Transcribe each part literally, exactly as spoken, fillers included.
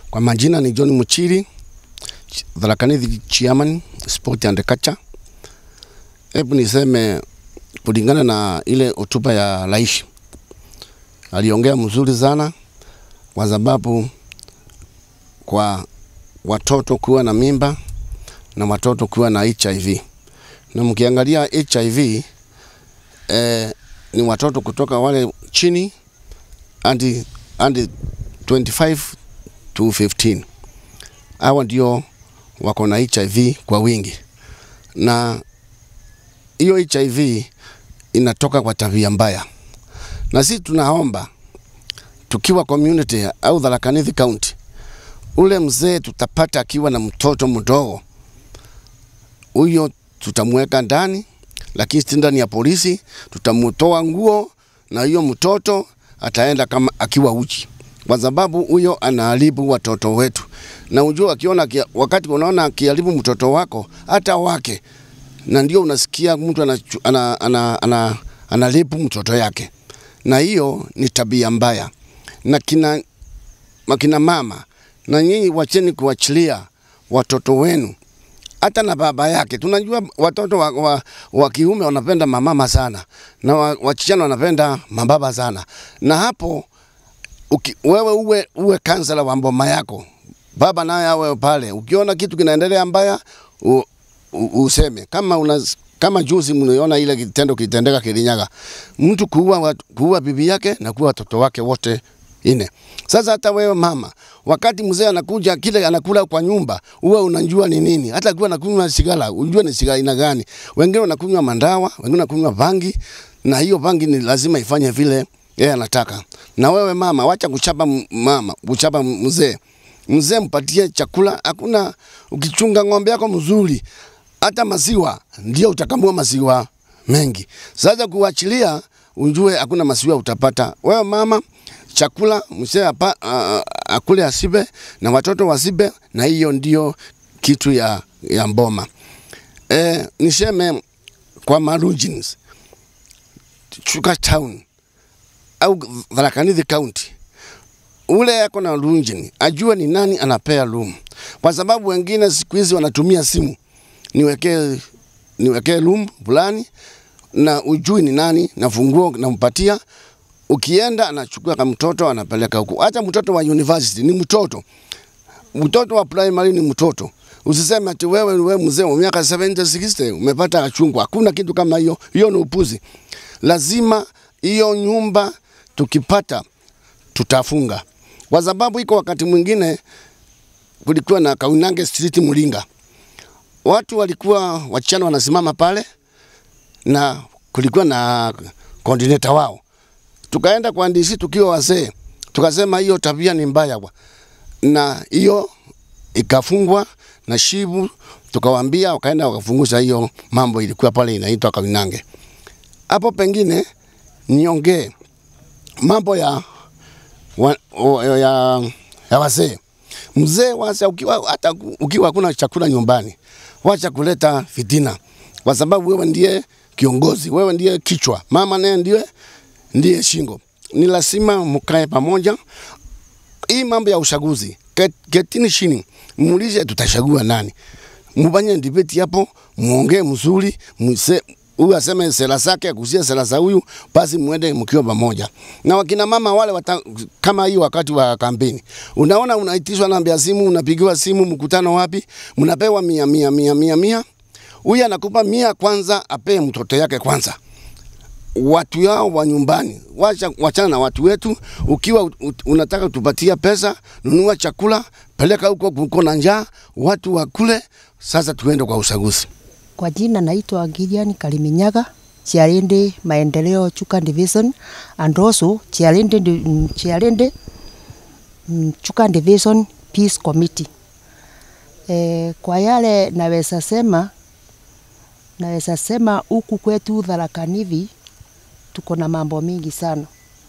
Kwa majina ni John Muchiri, Tharaka Nithi Chairman, Sport and Culture. Hebu niseme kulingana na ile hotuba ya rais. Aliongea mzuri sana kwa sababu kwa watoto kuwa na mimba na watoto kuwa na H I V. Na mkiangalia H I V eh, ni watoto kutoka wale chini hadi hadi twenty-five to fifteen. Hawa ndio wako na H I V kwa wingi. Na hiyo H I V inatoka kwa tabia mbaya. Na sisi tunaomba tukiwa community au Tharaka Nithi County, ule mzee tutapata akiwa na mtoto mdogo, huyo tutamweka ndani, lakini si ndani ya polisi, tutamutoa nguo na hiyo mtoto ataenda kama akiwa uchi. Kwa sababu huyo anaharibu watoto wetu. Na unajua akiona wakati unaona akiharibu mtoto wako hata wake, na ndio unasikia mtu ana ana ana, ana, anaharibu mtoto yake. Na hiyo ni tabia mbaya. Na kina makina mama, na nyinyi wacheni kuachilia watoto wenu hata na baba yake. Tunajua watoto wa, wa, wa kiume wanapenda mamama sana, na wasichana wanapenda mababa sana. Na hapo uki, wewe uwe uwe kansela wa mboma yako, baba naye awe pale. Ukiona kitu kinaendelea mbaya u, u, useme. Kama una kama juzi mnaona ile kitendo kitendeka Kirinyaga, mtu kuua kuua bibi yake na kuua watoto wake wote ine. Sasa hata wewe mama, wakati mzee anakuja kile anakula kwa nyumba, uwe unajua ni nini. Hata akiwa anakunywa sigara, unajua ni sigara ina gani. Wengine wanakunywa mandawa, wengine wanakunywa bangi, na hiyo bangi ni lazima ifanye vile yeye anataka. Na wewe mama, wacha kuchapa mama, kuchapa mzee. Mzee mpatie chakula. Hakuna ukichunga ng'ombe yako mzuri, hata maziwa ndio utakamua maziwa mengi. Sasa kuachilia unjue hakuna maziwa utapata. Wewe mama, chakula mzee hapa uh, akule asibe na watoto wasibe, na hiyo ndio kitu ya ya mboma. Eh, niseme kwa marujins Chuka Town au Tharaka Nithi County, ule yako na lunjini ajue ni nani anapea room. Kwa sababu wengine siku hizi wanatumia simu, niwekee niwekee room fulani na ujui ni nani, na funguo nampatia. Ukienda anachukua kama mtoto anapeleka huko. Hata mtoto wa university ni mtoto. Mtoto wa primary ni mtoto. Usiseme ati wewe wewe mzee wa miaka seventy sixty umepata achungwa. Hakuna kitu kama hiyo. Hiyo ni upuzi. Lazima hiyo nyumba tukipata tutafunga. Kwa sababu iko wakati mwingine kulikuwa na Kaunange Street Mulinga. Watu walikuwa wachana wanasimama pale na kulikuwa na coordinator wao. Tukaenda kwa D C tukiwa wazee, tukasema hiyo tabia ni mbaya kwa. Na hiyo ikafungwa na shibu, tukawaambia wakaenda wakafungusha hiyo mambo. Ilikuwa pale inaitwa Kaunange. Hapo pengine niongee mambo ya wa, o, ya ya wazee. Mzee wasa ukiwa hata ukiwa hakuna chakula nyumbani, wacha kuleta fitina. Kwa sababu wewe ndiye kiongozi, wewe ndiye kichwa, mama naye ndiye ndiye shingo. Ni lazima mkae pamoja. Hii mambo ya uchaguzi, ketini chini, muulize tutachagua nani. Mbanye debate hapo, muongee mzuri, mse huyu aseme sera zake, akusie sera za huyu, basi muende mkiwa pamoja. Na wakina mama wale wata, kama hii wakati wa kampeni, unaona unaitishwa namba ya simu, unapigiwa simu, mkutano wapi, mnapewa mia mia mia mia mia. Huyu anakupa mia kwanza, apee mtoto yake kwanza. Watu yao wa nyumbani, wacha wachana na watu wetu. Ukiwa unataka tupatia pesa, nunua chakula, peleka huko kuko na njaa, watu wakule. Sasa tuende kwa uchaguzi. Kwa jina naitwa Gideon Kaliminyaga, Chialende Maendeleo Chuka Division, and also Chialende Chialende Chuka Division Peace Committee. E, kwa yale naweza sema naweza sema huku kwetu Tharaka Nithi tuko na mambo mingi sana.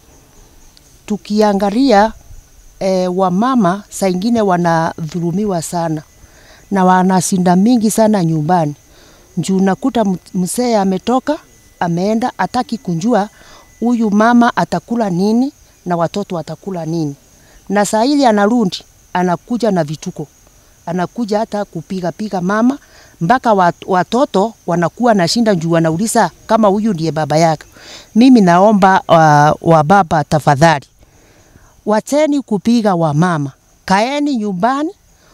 Tukiangalia e, wamama saa ingine wanadhulumiwa sana na wanasinda mingi sana nyumbani. Njoo nakuta mzee ametoka ameenda, ataki kunjua huyu mama atakula nini na watoto watakula nini. Na saa ile anarudi anakuja na vituko. Anakuja hata kupiga piga mama mpaka watoto wanakuwa na shinda juu wanauliza kama huyu ndiye baba yake. Mimi naomba uh, wa baba tafadhali, wacheni kupiga wa mama. Kaeni nyumbani,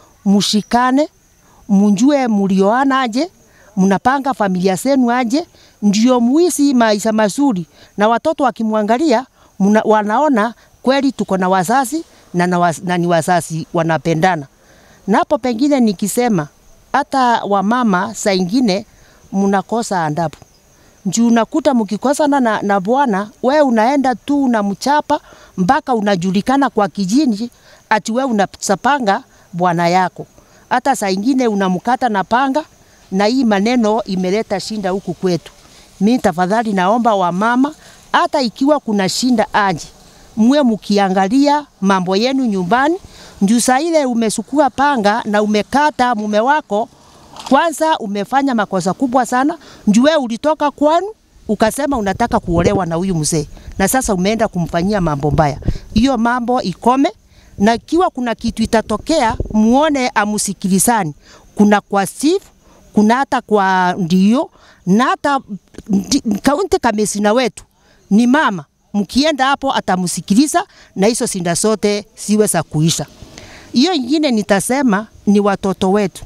mushikane, munjue mulioana aje, munapanga familia zenu aje, ndio muishi maisha mazuri. Na watoto wakimwangalia wanaona kweli tuko na wazazi na, na, was, na ni wazazi wanapendana. Na hapo pengine nikisema hata wamama saa ingine mnakosa adabu. Njoo unakuta mkikosana na, na bwana, wewe unaenda tu unamchapa mpaka unajulikana kwa kijiji ati wewe unasapanga bwana yako. Hata saa ingine unamkata na panga, na hii maneno imeleta shinda huku kwetu. Mimi tafadhali naomba wamama, hata ikiwa kuna shinda aje, mwe mkiangalia mambo yenu nyumbani. Njoo saa ile umesukua panga na umekata mume wako, kwanza umefanya makosa kubwa sana. Njoo wewe ulitoka kwenu ukasema unataka kuolewa na huyu mzee, na sasa umeenda kumfanyia mambo mbaya. Hiyo mambo ikome, na ikiwa kuna kitu itatokea muone amusikilizani. Kuna kwa Steve, kuna hata kwa ndio, na hata kaunti kamesina wetu ni mama. Mkienda hapo atamusikiliza na hizo sinda sote siwe za kuisha. Hiyo nyingine nitasema ni watoto wetu.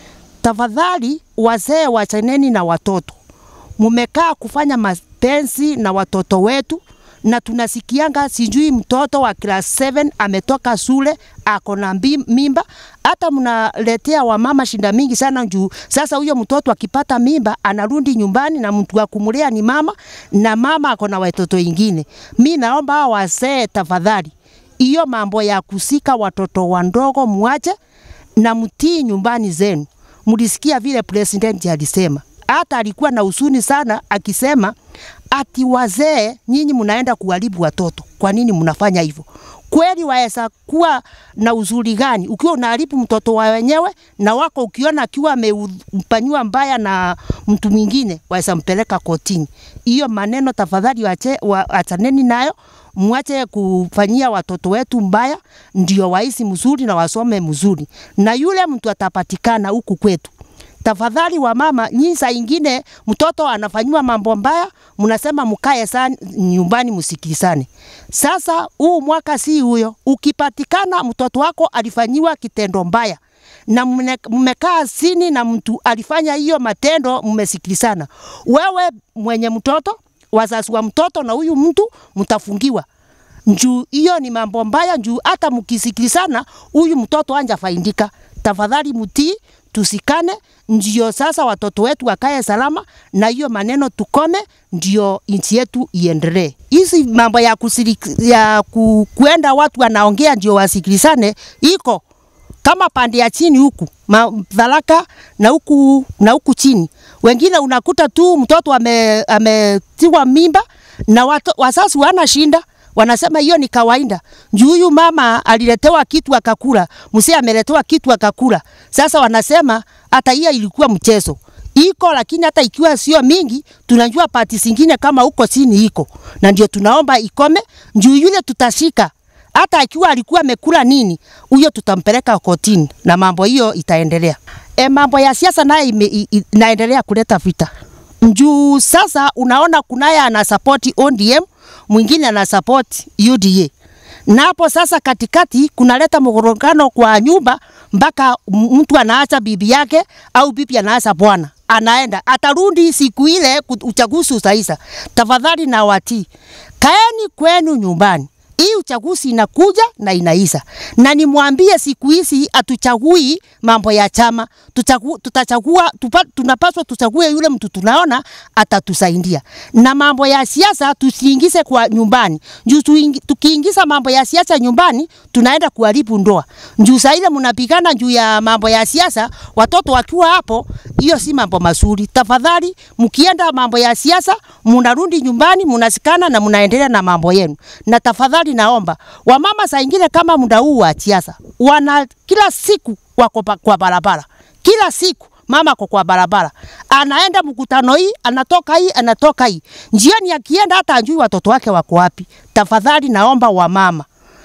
Tafadhali wazee wachaneni na watoto. Mumekaa kufanya mapenzi na watoto wetu, na tunasikianga sijui mtoto wa class seven ametoka shule ako na mimba. Hata mnaletea wamama shinda mingi sana juu sasa huyo mtoto akipata mimba anarudi nyumbani na mtu wa kumlea ni mama, na mama ako na watoto wengine. Mimi naomba wazee tafadhali, hiyo mambo ya kusika watoto wandogo muache na mtii nyumbani zenu. Mlisikia vile president alisema, hata alikuwa na usuni sana akisema ati wazee nyinyi mnaenda kuharibu watoto. Kwa nini mnafanya hivyo? Kweli waweza kuwa na uzuri gani ukiwa unaharibu mtoto wa wenyewe, na wako ukiona akiwa amefanywa mbaya na mtu mwingine waweza mpeleka kotini. Hiyo maneno tafadhali waache, waachaneni nayo. Mwache kufanyia watoto wetu mbaya, ndio waishi mzuri na wasome mzuri. Na yule mtu atapatikana huku kwetu, tafadhali wa mama, nyinyi saa ingine mtoto anafanywa mambo mbaya, mnasema mkae sana nyumbani msikilizane. Sasa huu mwaka si huyo, ukipatikana mtoto wako alifanywa kitendo mbaya na mmekaa sini na mtu alifanya hiyo matendo, mmesikilizana, wewe mwenye mtoto, wazazi wa mtoto na huyu mtu mtafungiwa. Njuu hiyo ni mambo mbaya, njuu hata mkisikilizana huyu mtoto anja faindika. Tafadhali mutii, tusikane, ndio sasa watoto wetu wakae salama, na hiyo maneno tukome, ndio nchi yetu iendelee. Hizi mambo ya kusiriki, ya ku, kuenda watu wanaongea ndio wasikilizane iko kama pande ya chini huku Tharaka na huku na huku chini. Wengine unakuta tu mtoto ame ametiwa mimba na watu, wazazi wana shinda, wanasema hiyo ni kawaida. Njoo huyu mama aliletewa kitu akakula, mzee ameletewa kitu akakula. Sasa wanasema hata hiyo ilikuwa mchezo. Iko, lakini hata ikiwa sio mingi, tunajua pati zingine kama huko chini iko. Na ndio tunaomba ikome. Njoo yule tutashika, hata akiwa alikuwa amekula nini, huyo tutampeleka kotini na mambo hiyo itaendelea. E, mambo ya siasa naye inaendelea kuleta vita. Njoo sasa unaona kunaye ana support O D M, mwingine ana support U D A. Na hapo sasa katikati kunaleta mgorogano kwa nyumba, mpaka mtu anaacha bibi yake au bibi anaacha bwana. Anaenda atarudi siku ile uchaguzi utaisha. Tafadhali na wati, kaeni kwenu nyumbani. Hii uchaguzi inakuja na inaisha. Na nimwambie siku hizi atuchagui mambo ya chama. Tuchagu, tutachagua, tupa, tunapaswa tuchague yule mtu tunaona atatusaidia. Na mambo ya siasa tusiingize kwa nyumbani. Njuu tukiingiza mambo ya siasa nyumbani, tunaenda kuharibu ndoa. Njuu saa ile mnapigana juu ya mambo ya siasa, watoto wakiwa hapo, hiyo si mambo mazuri. Tafadhali mkienda mambo ya siasa, mnarudi nyumbani, mnasikana na mnaendelea na mambo yenu. Na tafadhali naomba wamama saa ingine kama muda huu wa siasa, wana kila siku wako kwa barabara. Kila siku mama kwa kwa barabara. Anaenda mkutano hii, anatoka hii, anatoka hii. Njiani akienda hata ajui watoto wake wako wapi. Tafadhali naomba wamama,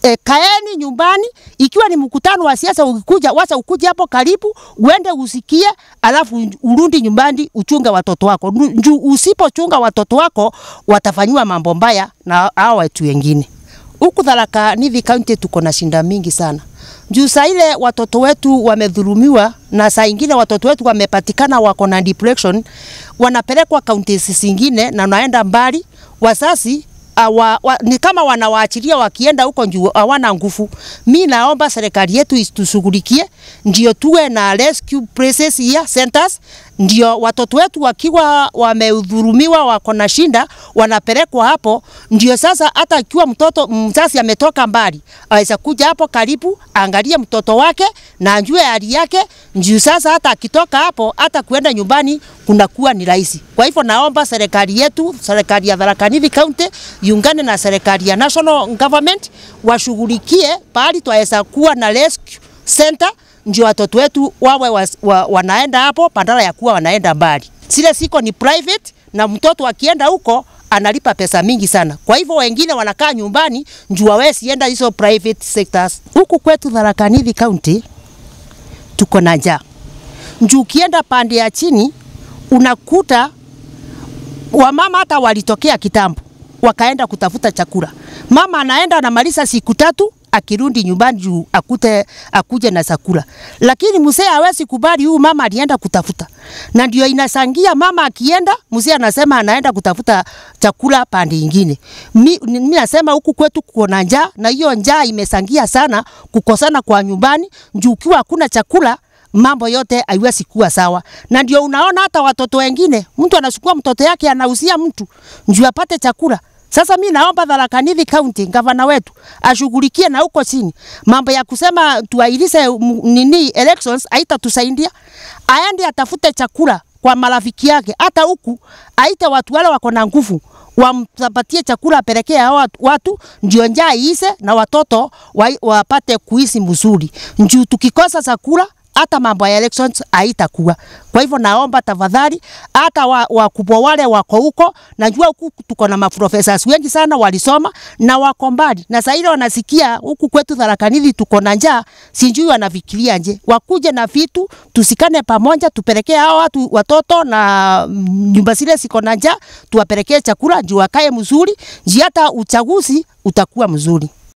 E, kaeni nyumbani. Ikiwa ni mkutano wa siasa ukikuja, wacha ukuje hapo karibu, uende usikie, alafu urudi nyumbani uchunge watoto wako. Njoo usipochunga watoto wako watafanywa mambo mbaya na hao watu wengine. Huku Tharaka Nithi County tuko na shinda mingi sana. Juu saa ile watoto wetu wamedhulumiwa na saa ingine watoto wetu wamepatikana wako na depression, wanapelekwa counties zingine na naenda mbali, wasasi Awa, wa, ni kama wanawaachilia wakienda huko njuu hawana nguvu. Mimi naomba serikali yetu isitushughulikie, ndio tuwe na rescue places here centers, ndio watoto wetu wakiwa wamedhulumiwa wako na shinda wanapelekwa hapo. Ndio sasa hata ikiwa mtoto mzazi ametoka mbali aweza kuja hapo karibu, angalie mtoto wake na ajue hali yake. Ndio sasa hata akitoka hapo hata kuenda nyumbani kunakuwa ni rahisi. Kwa hivyo naomba serikali yetu, serikali ya Tharaka Nithi County yungane na serikali ya national government washughulikie pahali twaweza kuwa na rescue center, ndio watoto wetu wawe wa, wa, wanaenda hapo badala ya kuwa wanaenda mbali. Sile siko ni private na mtoto akienda huko analipa pesa mingi sana. Kwa hivyo wengine wanakaa nyumbani ndio wawezi enda hizo private sectors. Huku kwetu Tharaka Nithi County tuko na njaa. Njoo ukienda pande ya chini unakuta wamama hata walitokea kitambo wakaenda kutafuta chakula. Mama anaenda anamaliza siku tatu akirudi nyumbani juu akute akuje na chakula. Lakini mzee hawezi kubali huyu mama alienda kutafuta. Na ndio inasangia mama akienda mzee anasema anaenda kutafuta chakula pande nyingine. Mimi nasema huku kwetu kuna njaa na hiyo njaa imesangia sana kukosana kwa nyumbani, juu ukiwa hakuna chakula mambo yote haiwezi kuwa sawa. Na ndio unaona hata watoto wengine mtu anachukua mtoto yake anauzia mtu njoo apate chakula. Sasa mimi naomba Tharaka Nithi County gavana wetu ashughulikie na huko chini. Mambo ya kusema tuahirishe nini elections haitatusaidia. Aende atafute chakula kwa marafiki yake, hata huku aite watu wale wako na nguvu wampatie chakula apelekee hao watu ndio njaa iise na watoto wapate kuishi mzuri. Njoo tukikosa chakula hata mambo ya elections haitakuwa. Kwa hivyo naomba tafadhali hata wakubwa wa wale wako huko, najua huku tuko na maprofessors wengi sana walisoma na wako mbali. Na sasa ile wanasikia huku kwetu Tharaka Nithi tuko na njaa, sijui wanafikiria nje. Wakuje na vitu, tusikane pamoja, tupelekee hao watu watoto na nyumba zile ziko na njaa, tuwapelekee chakula ndio wakae mzuri, ndio hata uchaguzi utakuwa mzuri.